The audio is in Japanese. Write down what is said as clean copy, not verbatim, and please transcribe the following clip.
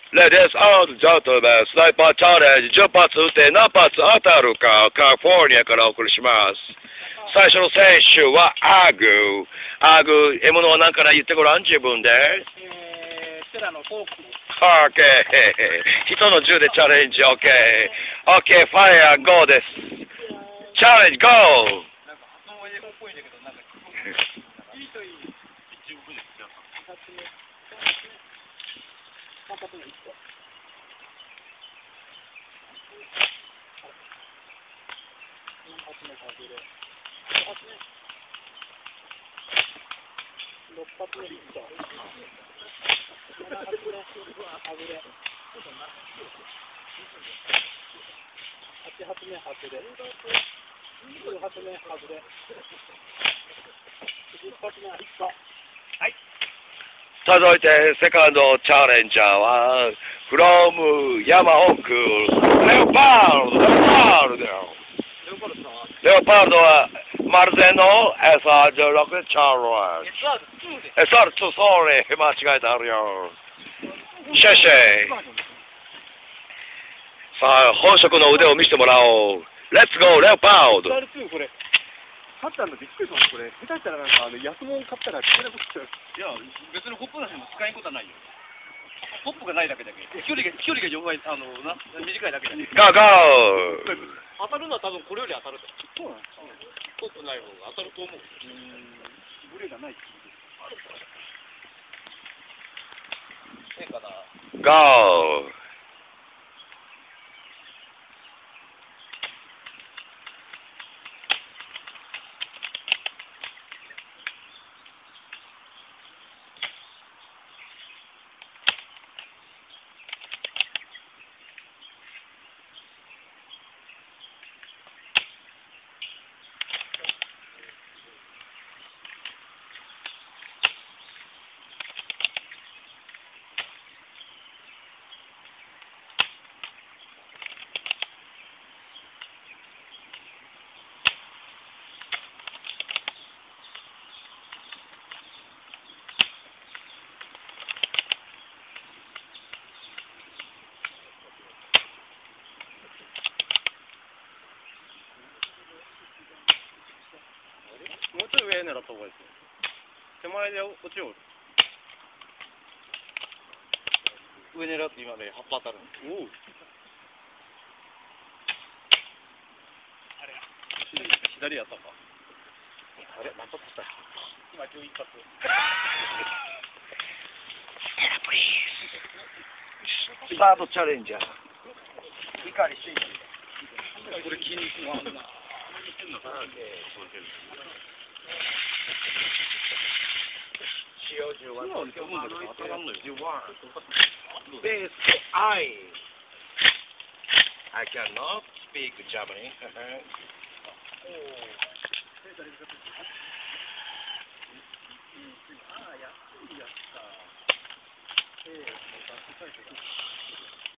Ladies and gentlemen、スナイパーチャレンジ10発撃って何発当たるか、カリフォルニアからお送りします。最初の選手はアグ。アグ、獲物は何から言ってごらん、自分で。 テラのフォーク。 オッケー。人の銃でチャレンジ、オッケー。オッケー、ファイア、ゴーです。チャレンジ、ゴー。 なんか発音は英語っぽいんだけど、なんかいいといい。15分です。3発目1個。4発目外れ。5発目。6発目ヒット。7発目外れ。8発目外れ。9発目外れ。10発目はヒット。はい。 続いて、セカンドチャレンジャーは、フロム山奥、レオパルド。レオパルドは、マルゼの SR16 チャレンジ。SR2 ソーリー、間違えてあるよ。シェシェ。さあ、本職の腕を見せてもらおう。レッツゴー、レオパルド。 SR2 これ。買ったのびっくりします、これ。下手したらなんか、安物買ったら使えなくなっちゃう。いや、別にホップなしも使えんことはないよ。ホップがないだけだけ。距離が弱い、短いだけだけ。 ゴーゴー。 当たるのは多分これより当たると。そうなんですか。ホップない方が当たると思う。ブレがないってことですか。変かな。 ゴー。 もうちょい上狙った方がいいですね。手前で落ちよう。上狙って今ね、葉っぱ当たる。おお。あれや。左やったか。あれ、また来た。今11発。 スタートチャレンジャー。 光していい。これ気に入ってます。 使用銃はとても当たらんのよ。This I cannot speak Japanese. ああ、安いやつか。